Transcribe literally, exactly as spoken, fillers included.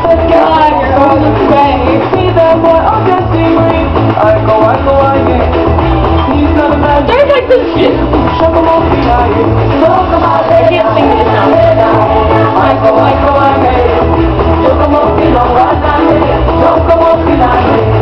God, you're on the way. See that boy on that steamer. Iko Iko again. He's not a man. There's like this shit. Show him off the eye. Look at my I can't sing this now. Iko Iko again. Look at my feet on right now. Look at my feet.